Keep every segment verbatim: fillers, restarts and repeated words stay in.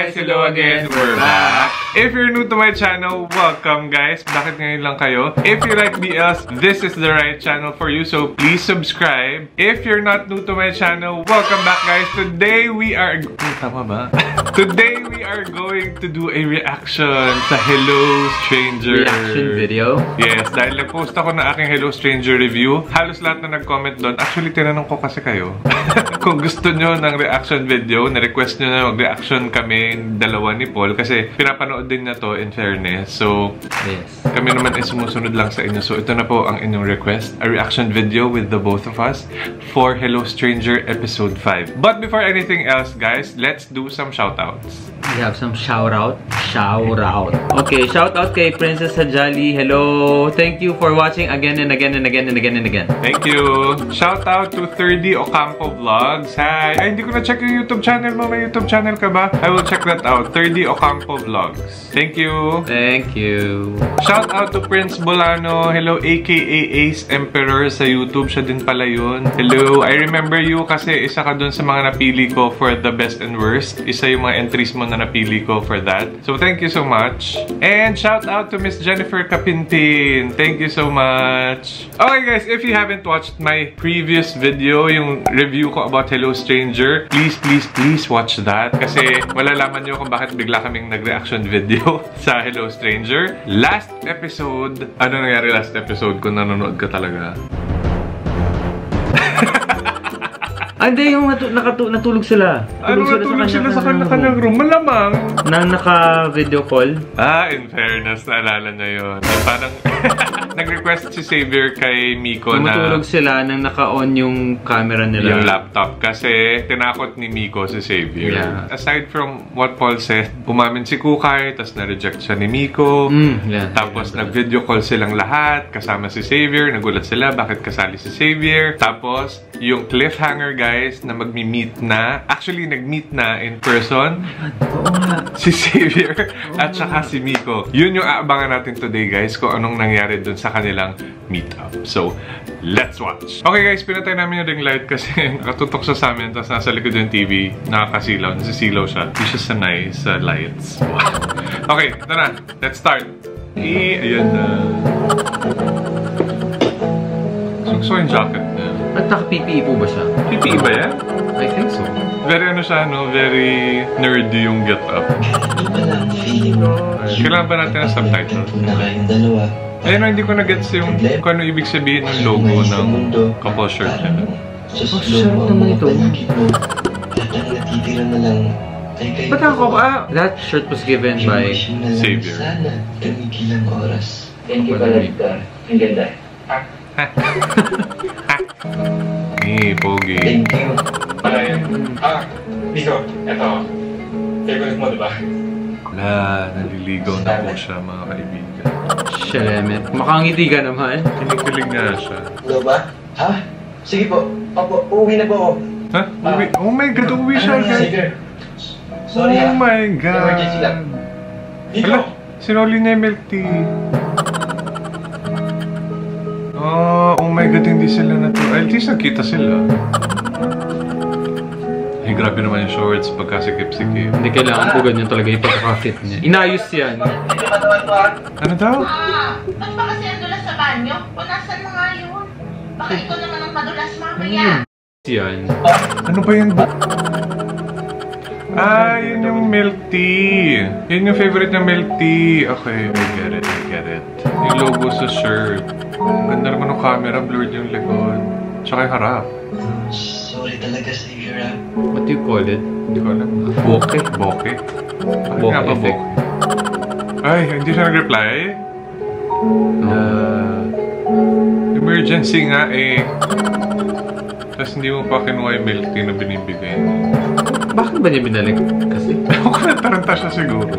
guys! Hello again! We're back! If you're new to my channel, welcome guys! Bakit ngayon lang kayo? If you like B Ls, this is the right channel for you, so please subscribe. If you're not new to my channel, welcome back guys! Today we are... Tama ba? Today we are going to do a reaction sa Hello Stranger. Reaction video? Yes, dahil nag-post ako ng aking Hello Stranger review. Halos lahat na nag-comment doon. Actually, tinanong ko kasi kayo. Kung gusto nyo ng reaction video, na-request nyo na mag-reaction kami dalawa ni Paul kasi pinapanood din na to in fairness. So, yes. Kami naman ay sumusunod lang sa inyo. So, ito na po ang inyong request. A reaction video with the both of us for Hello Stranger Episode five. But before anything else, guys, let's do some shoutouts. We have some shout-out. Shout-out. Okay, shout-out kay Princess Hajali. Hello. Thank you for watching again and again and again and again and again. Thank you. Shout-out to thirty Ocampo Vlogs. Hi. Ay, hindi ko na-check yung YouTube channel mo. May YouTube channel ka ba? I will check that out. thirty Ocampo Vlogs. Thank you. Thank you. Shout-out to Prince Bolano. Hello, A K A Ace Emperor sa YouTube. Siya din pala yun. Hello. I remember you kasi isa ka dun sa mga napili ko for the best and worst. Isa yung mga entries mo na napili ko for that. So, thank you so much. And shout out to Miss Jennifer Capintin. Thank you so much. Okay guys, if you haven't watched my previous video, yung review ko about Hello Stranger, please, please, please watch that. Kasi malalaman nyo kung bakit bigla kaming nag-reaction video sa Hello Stranger. Last episode, ano nangyari last episode kung nanonood ka talaga? Ah, hindi, yung natu nakatu natulog sila. Ano natulog sila sa kanya-kanyang room? Malamang. Na naka-video call? Ah, in fairness, naalala niya yun. Parang nag-request si Xavier kay Miko na... Tumutulog sila nang naka-on yung camera nila. Yung laptop. Kasi tinakot ni Miko si Xavier. Yeah. Aside from what Paul said, umamin si Kukay, tapos na-reject siya ni Miko. Mm, yeah. Tapos nag-video call silang lahat, kasama si Xavier. Nagulat sila, bakit kasali si Xavier. Tapos, yung cliffhanger guys, na magmi-meet na. Actually, nag-meet na in person. Oo nga. Si Xavier at saka si Miko. Yun yung aabangan natin today guys, kung anong nangyari dun sa kanilang meet-up. So, let's watch. Okay guys, pinatay namin yung ring light kasi nakatutok siya sa amin, tapos nasa likod yung T V, nakakasilaw, nasisilaw siya. Hindi siya sanay sa lights. Wow. Okay, ito na. Let's start. Eh, ayan na. So, yung jacket niya. At naka-P P E po ba siya? P P E ba yan? I think so. Very ano siya, no? Very nerdy yung get-up. Kailangan ba natin ng subtitle? Ayun, no, hindi ko na-gets yung kung ano ibig sabihin ng logo ng couple shirt niya. Oh, shirt naman ito. Ba't ako? Ah, that shirt was given by Xavier. Thank you, Collector. Ang ganda. Eh, pogi. Thank you. Ah, Miko, eto. Favorite mo, diba? Wala, naliligaw na po siya, mga kaibigan. Shelemet. Makangiti ka naman. Kinikilig nga siya. Hello ba? Ha? Sige po. Opo, uuwi na po ako. Ha? Uwi? Oh my God, uwi siya agad. Sige. Sorry Oh ha. my God. Emergency lang. Miko! Hala, sinuli niya yung milk tea. Oh, oh my God, hindi sila na to. At least nagkita sila. Eh, grabe naman yung shorts pagkasikip-sikip. Hindi kailangan po ganyan talaga yung pagkaka-fit niya. Inayos yan. Medyo matawan mo ha. Ano daw? Ah, ba't ba kasi nadulas sa banyo? O nasan na nga yun? Baka ikaw naman ang madulas mamaya. Yan. Ano ba yung... Ah, yun yung milk tea. Yun yung favorite na milk tea. Okay, I get it, I get it. Yung logo sa shirt. Ang ganda naman ng camera, blurred yung likod. Tsaka yung harap. Sorry talaga, Xavier ha. What do you call it? Hindi ko alam. Bokeh? Bokeh? Bakit Bokeh nga ba effect. bokeh? Ay, hindi siya nag-reply? No. Uh, emergency nga eh. Tapos hindi mo pa kinuha yung milk tea na binibigay mo. Bakit ba niya binalik? Kasi? Ako na taranta siya siguro.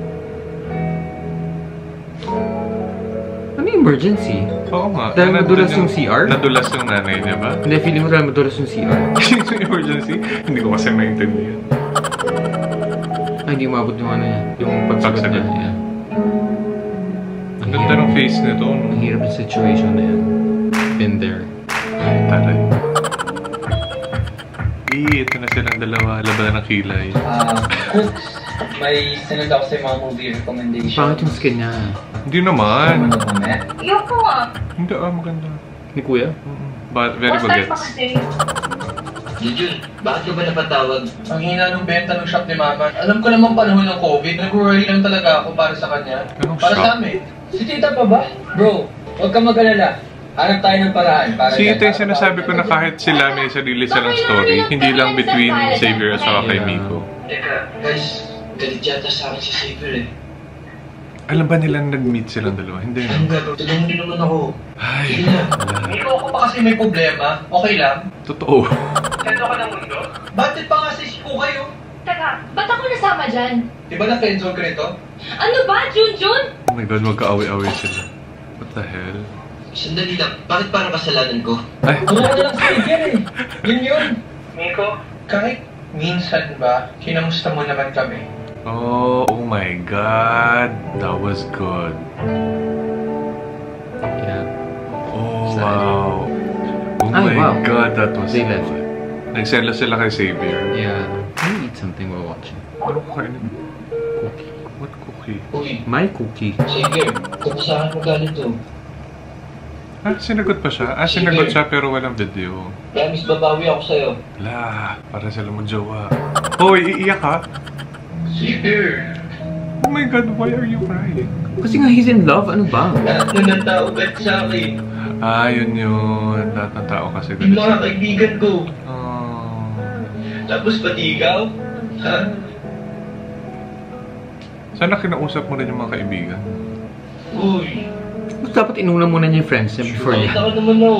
Ano yung emergency? Oo nga. Dahil Nandun madulas yung C R? Nadulas yung nanay niya ba? Hindi, feeling mo dahil madulas yung C R. Yung emergency? Hindi ko kasi naintindihan. Ay, hindi umabot yung ano yan. Yung pagsagot Pagsagot. niya. Yan. Ang ganda ng face nito, no? Ang hirap yung situation na yan. Been there. Ay, taray. baby. Ito na silang dalawa. Laban ng kilay. Ah, Cooks, may sinunod ako sa mga movie recommendation. Pangit yung skin niya. Hindi naman. Ano ba, me? Yoko ah. Hindi ah, maganda. Ni Kuya? Mm-mm. But very First time pa bagets. kasi. Jun, bakit ka ba napatawag? Ang hina ng benta ng shop ni Mama. Alam ko naman panahon ng COVID, nag-worry lang talaga ako para sa kanya. Anong Para shop? sa amin. Si tita pa ba? Bro, huwag ka mag-alala. Hanap tayo ng paraan para... Si ito yung sinasabi ko na kahit sila may sarili silang story, hindi lang between Xavier at saka kay Miko. Teka, guys, galit yata sa akin si Xavier eh. Alam ba nilang nag-meet silang dalawa? Hindi Ang no? gagawin, tulungan din naman ako. Ay, Sige na. wala. Miko, ako pa kasi may problema. Okay lang? Totoo. Sendo ka ng mundo? Bakit pa nga si Shiku kayo? Teka, ba't ako nasama dyan? Di ba na-friendzone ka nito? Ano ba, Junjun? Oh my God, magka-away-away sila. What the hell? Sandali lang, bakit parang kasalanan ko? Ay, Tulungan na lang si Xavier eh. Yun yun. Miko, kahit minsan ba, kinamusta mo naman kami? oh, oh my God. That was good. Yeah. Oh, Sad. wow. Oh Ay, my wow. God, that was They left. good. Nagselos sila kay Xavier. Yeah. Can you eat something while watching? Ano kakainin? Cookie. What cookie? Uy, My cookie. Xavier, kung saan mo galing to? Ah, sinagot pa siya? Ah, sinagot siya pero walang video. Promise, babawi ako sa'yo. Wala, para sila mo jowa. Hoy, iiyak ka? Xavier, Oh my God, why are you crying? Kasi nga he's in love. Ano ba? lahat na ng tao galit sa akin. Ah, yun yun. Lahat ng tao kasi Yung galit. mga kaibigan ko. Oh. Tapos pati ikaw. Ha? Sana kinausap mo rin yung mga kaibigan. Uy, Dapat inuna muna niya yung friends niya before bakit niya. ako naman ako?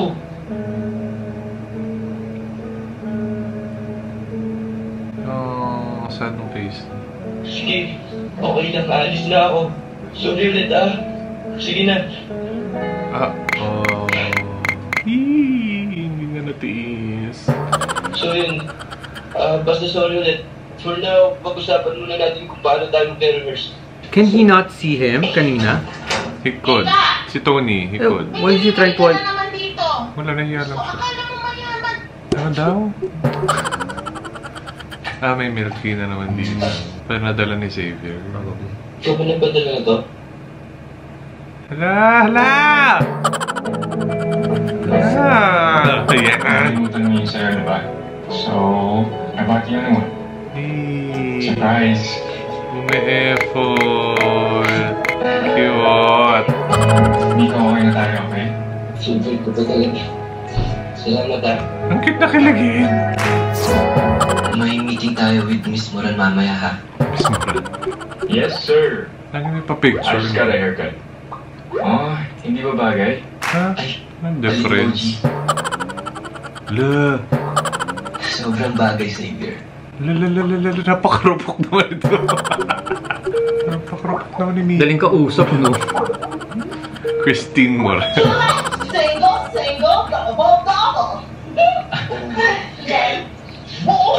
Oh, sad nung face. Sige, okay lang, alis na ako. Sorry ulit ah. Sige na. Ah, oh. Hii, hindi nga natiis. So yun, ah, basta sorry ulit. For now, pag-usapan muna natin kung paano tayo mag-rehearse. Can he not see him kanina? He could. Si Tony, he could. Why is he trying to... May pera naman dito. Wala, nahiya lang So, siya. akala mo mayaman. Ano daw? Ah, may milk tea na naman dito. Pero nadala ni Xavier. Ikaw ba nagpadala na to? Hala! Hala! Hala! Ayan. Nakalimutan mo yung sa'yo, diba? So, nabati yun naman. Hey! Surprise! May effort! Cute! Miko, okay na tayo, okay? Super ko pa talaga. Salamat ah. Ang cute na kilagin! May meeting tayo with Miss Moran mamaya ha. Miss Moran. Yes, sir! Lagi may I pa-picture. just got a haircut. Oh, hindi ba bagay? Ha? Ay, Anong difference? La! sobrang bagay, Xavier. La la la la la la! Napakarupok naman ito. Napakarupok naman ni Mia. Daling ka usap, no? Christine Moran. Single, single, double, double. Then, whoa.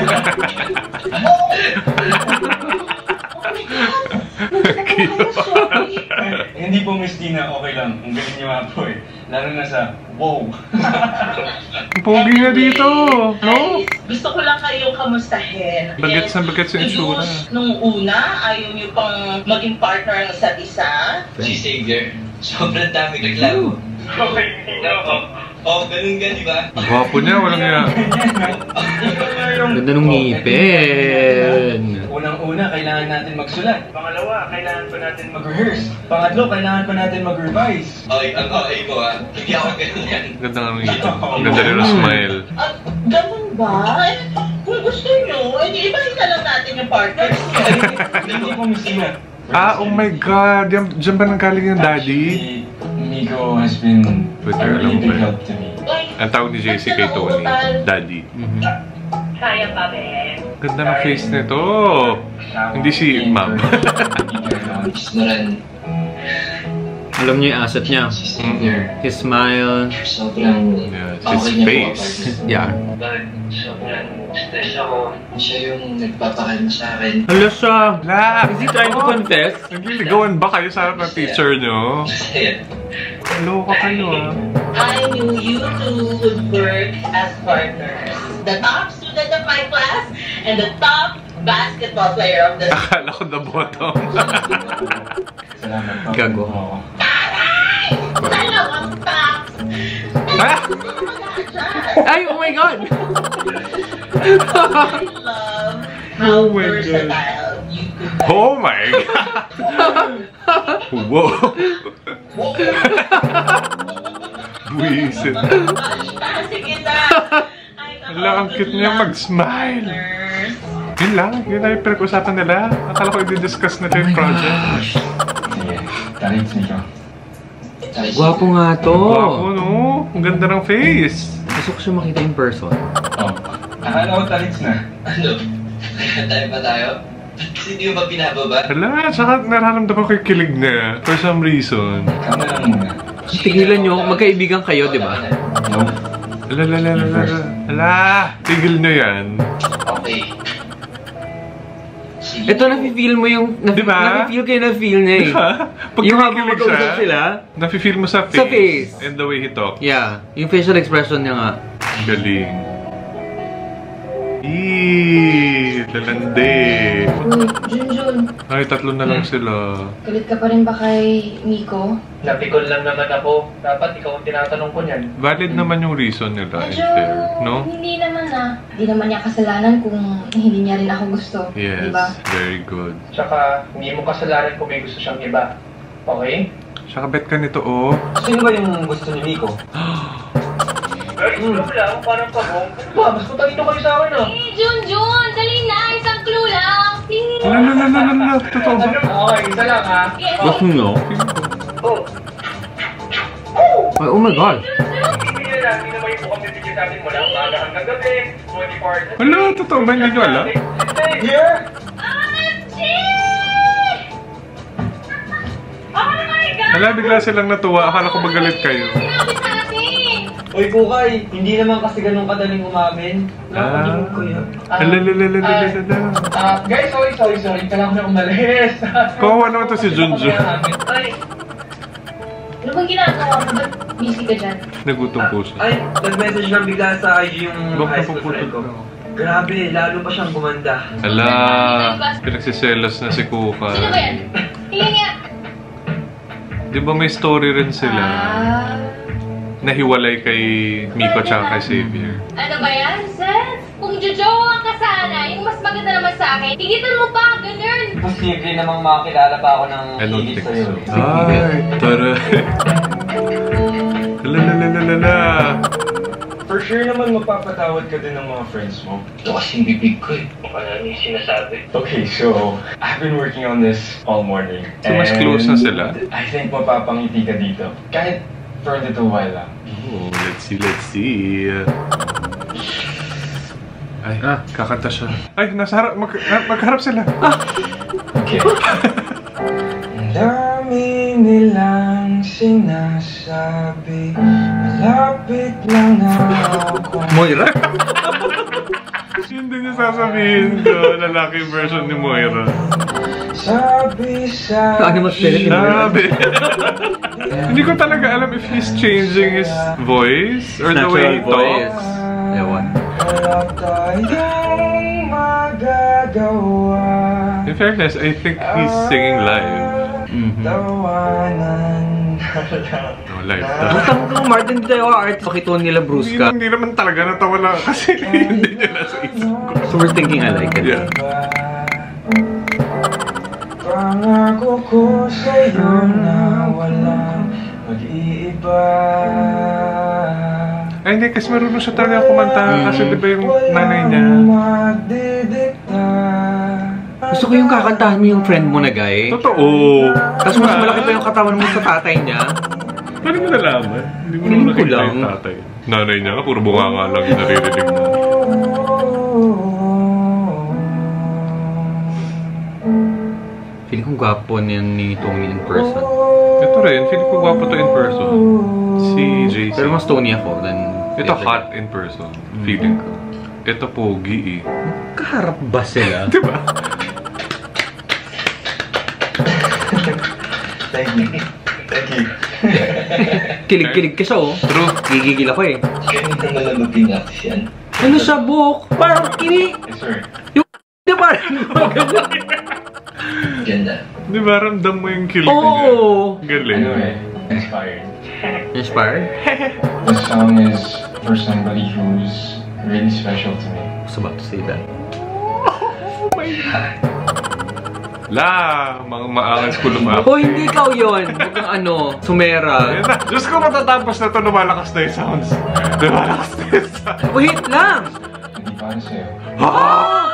Hindi po, Miss Tina, okay lang. Ang galing niyo nga po eh. Lalo na sa wow. Ang pogi nga dito! No? Ay, gusto ko lang kayong kamustahin. Bagets na bagets yung itsura. Igus, nung una, ayaw niyo pang maging partner ng isa't isa. Si Xavier, sobrang dami reklamo. Okay, hindi ako. Oh, ganun ka, di ba? Gwapo niya, walang niya. Ganda nung ngipin. Unang-una, kailangan natin magsulat. Pangalawa, kailangan pa natin mag-rehearse. Pangatlo, kailangan pa natin mag-revise. Okay, ang okay mo ha. Hindi ako ganun yan. Ganda nga nung ngipin. Ang ganda rin ang smile. At ganun ba? Eh, kung gusto niyo, edi ibahin na lang natin yung partners niyo. Hindi po, Miss Tina. Ah, oh my God! Yan, dyan ba nanggaling yung daddy? Actually, Miko has been Twitter, a really alam ko big eh. help to me. Ang tawag ni J C kay Tony. Daddy. Mhm. Kaya pa, Ben. Ganda ng face nito. Hindi si Ma'am. Miss Moran, Alam niyo yung asset niya. si Xavier, His smile. sobrang Yeah, okay his niya po face. apartment. Yeah. But sobrang stress ako. Siya yung nagpapakalma sa akin. Hala siya. La! Is he trying to confess? Nagliligawan ba kayo sa harap ng teacher nyo? Masaya. Loko kayo ah. I knew you two would work as partners. The top student captain of my class and the top basketball player of the school. Akala ko the bottom. Salamat po. Gago. Oo. Dalawang tops! Ah! Ay, oh my God! I love how Oh my God. versatile you could be. Oh my God! Wow! Buwisit. Sige na! Hala, ang cute niya mag-smile. Yun lang, yun lang yung pinag-usapan nila. Akala ko i-discuss nila yung project. Sige, talents niyo. Gwapo nga to. Wow, no? Ang ganda ng face. Gusto ko siya makita in person. Oh, akala ko talents na. Ano? Tayo pa tayo? Kasi hindi mo ba pinababa? Hala, tsaka nararamdaman ko yung kilig na. For some reason. Ikaw na lang muna. Tigilan nyo, magkaibigan kayo, di ba? No? Hala, hala, hala, hala. Hala, tigil nyo yan. Okay. Sige. Ito, nafe-feel mo yung... Nafe, Diba? Nafe-feel kayo na feel niya eh. Pag Yung habang kumikilig mag-uusap sila. nafe-feel mo sa face. Sa face. And the way he talks. Yeah, yung facial expression niya nga. Galing. Eee, lalande. Uy, Junjun, Ay, tatlo na lang sila. galit ka pa rin ba kay Miko? Napikon lang naman ako. Dapat ikaw ang tinatanong ko niyan. Valid naman yung reason nila, Medyo, Esther. No? hindi naman ah. Hindi naman niya kasalanan kung hindi niya rin ako gusto. Yes, Diba? very good. Tsaka, hindi mo kasalanan kung may gusto siyang iba. Okay? Saka bet ka nito, oh. Sino ba yung gusto ni Miko? Guys, hmm. lang, parang pabong. Ano ba? Mas matalino kayo sa akin ah. Eh, Junjun! Dali na! Isang clue lang! Wala, wala, wala, wala. Totoo ba? Okay, isa lang ha. Yes! Gusto nyo? Oh, Ay, oh my God! hindi na lang. Hindi naman yung bukang bibigyan natin mula umaga hanggang gabi. twenty-four hours. Wala, totoo ba? Hindi nyo alam? Here! O M G! Oh my God! Wala, bigla silang natuwa. Akala ko magalit kayo. Sinabi sa atin! Uy, Kukay, hindi naman kasi ganun kadaling umamin. Ah. Napagin ko yun. Hala, hala, hala, hala, hala. Ah, guys, sorry, sorry, sorry. Kailangan ko na umalis. Kawawa naman to si Junjun. Ay, Ano bang ginagawa mo? Ba't busy ka dyan? Nagutom po siya. Ay, nag-message lang bigla sa I G yung Baka high school friend ko. Grabe, lalo pa siyang gumanda. Hala, pinagsiselos na si Kuka. Sino ba yan? Tingnan niya! Di ba may story rin sila? Ah, Nahiwalay kay Miko tsaka kay Xavier. Ano ba yan, Seth? Kung jojowa ka sana, yung mas maganda naman sa akin, higitan mo pa, ganun! Posible namang makakilala pa ako ng I don't higit think sa'yo. so. Ay, tara. Hala, hala, hala, hala. For sure naman mapapatawad ka din ng mga friends mo. Ito kasing bibig ko eh. Baka namin yung sinasabi. Okay, so I've been working on this all morning. So, mas close na sila? I think mapapangiti ka dito. Kahit for a little while lang. Oh, let's see, let's see. Ay, Ah. kakanta siya. Ay, nasa harap, mag, ah, magharap sila. Okay. Ang dami nilang sinasabi, malapit lang ako. Moira? Yun din yung sasabihin ko, lalaki version ni Moira. Sabi sa Ano mas pwede? Sabi. Hindi ko talaga alam if he's changing his voice or the way he talks. Ewan. wala tayong magagawa. In fairness, I think he's singing live. Mhm. Tawanan No, live daw. Butang ko, Martin, di tayo artist. Pakituan nila Bruce Hindi, ka. hindi naman talaga natawa lang kasi hindi niya nasa isip ko. So we're thinking alike. Yeah. Pangako ko sa'yo na walang mag-iiba. Ay, hindi, kasi marunong siya talaga kumanta. Kasi di ba yung nanay niya? Gusto ko yung kakantahan mo yung friend mo na guy. Totoo. Tapos mas malaki pa yung katawan mo sa tatay niya. Paano mo nalaman? Hindi mo Feeling naman ko nakita lang. yung tatay. Nanay niya, puro bunganga lang yung naririnig mo. Feeling ko gwapo niyan ni Tony in person. Ito rin, feeling ko gwapo to in person. Si J C. Pero mas Tony ako than... Ito hot in person, feeling ko. Ito pogi eh. Kaharap ba sila? Diba? Thank you. Thank you. Kilig-kilig ka siya oh. True. Gigigil ako eh. Ganito na lang mag-ingat yan. Ano siya, Bok? Parang kini... Yes, sir. Yung... Di ba? Ganda. Di ba ramdam mo yung kilig Oo. niya? Galing. Ano eh, inspired. Inspired? This song is for somebody who's really special to me. I was about to say that. La, mga maangas ko lumapit. Oh, hindi ikaw yun. Huwag kang ano, sumera. Ayan na. Diyos ko, matatapos na ito, lumalakas na yung sounds. Lumalakas na yung sounds. Wait lang! Hindi para sa'yo. Ah!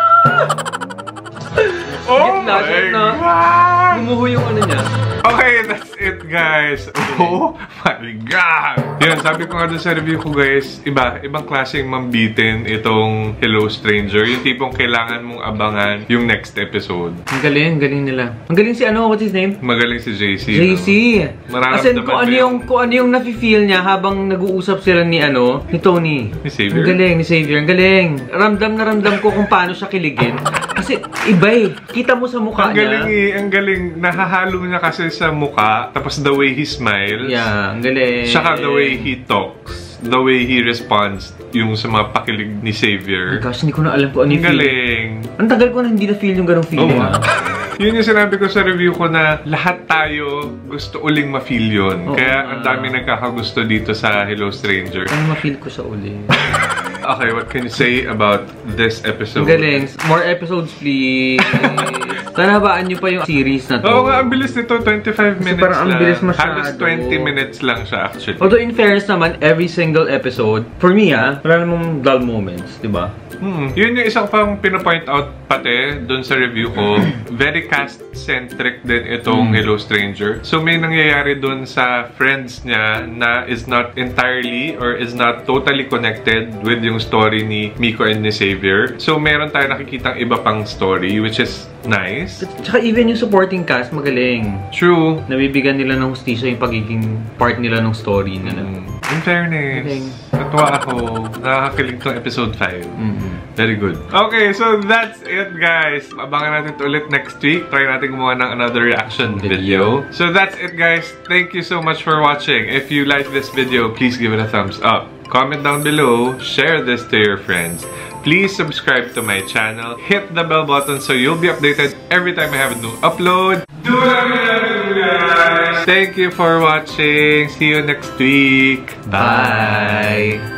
Oh Gitna, my gitna. God! Gumuho yung ano niya. Okay, that's it guys. Oh my God! Yan, sabi ko nga dun sa review ko guys, iba, ibang klaseng mambitin itong Hello Stranger. Yung tipong kailangan mong abangan yung next episode. Ang galing, galing nila. Ang galing si ano, what's his name? Magaling si J C. J C. No? As in, kung ano yung, kung ano yung nafe-feel niya habang nag-uusap sila ni ano, ni Tony. Ni Xavier? Ang galing, ni Xavier. Ang galing. Ramdam na ramdam ko kung paano siya kiligin. Kasi iba eh. Kita mo sa mukha ang galing niya. eh, ang galing. Nahahalo niya kasi sa mukha, tapos the way he smiles. Yeah, ang galing. Saka the way he talks. The way he responds yung sa mga pakilig ni Xavier. Oh my gosh, hindi ko na alam kung ano yung Ang galing. Ang tagal ko na hindi na-feel yung ganong feeling. Oh, ah. Yun yung sinabi ko sa review ko na lahat tayo gusto uling ma-feel yun. Oo Kaya nga. ang dami nagkakagusto dito sa Hello Stranger. Ano ma-feel ko sa uli? Okay, what can you say about this episode? Ang galing. More episodes, please. Sana habaan niyo pa yung series na to. Oo nga, ang bilis nito. twenty-five Kasi minutes parang ang lang. bilis masyado. Halos twenty minutes lang siya actually. Although in fairness naman, every single episode, for me ah, wala namang dull moments, di ba? Hmm. Yun yung isang pang pinapoint out pati dun sa review ko. Very cast-centric din itong Mm. Hello Stranger. So may nangyayari dun sa friends niya na is not entirely or is not totally connected with yung story ni Miko and ni Xavier. So meron tayo nakikitang iba pang story which is nice. Tsaka even yung supporting cast, magaling. True. Nabibigyan nila ng hustisya yung pagiging part nila ng story nila. Mm. In fairness, Galing. natuwa ako. Nakakakilig tong episode five. Mm-hmm. Very good. Okay, so that's it guys. Abangan natin ito ulit next week. Try natin gumawa ng another reaction video. Video. So that's it guys. Thank you so much for watching. If you like this video, please give it a thumbs up. Comment down below. Share this to your friends. Please subscribe to my channel. Hit the bell button so you'll be updated every time I have a new upload. Do whatever you have to do guys. Thank you for watching. See you next week. Bye!